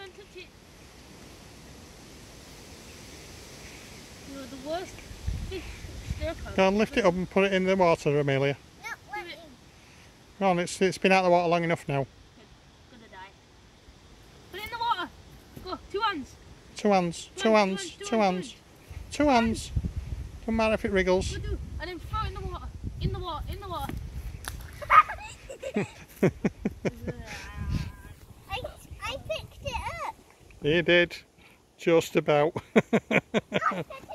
don't touch it. You're the worst fish stir-fry. Go on, lift it up and put it in the water, Amelia. Not letting. Go on, it's been out of the water long enough now. Gonna die. Put it in the water. Go, 2 hands. 2 hands, 2 hands, 2 hands. 2 hands. Doesn't matter if it wriggles. Go do. And then throw it in the water. In the water, in the water. I picked it up. You did. Just about. I picked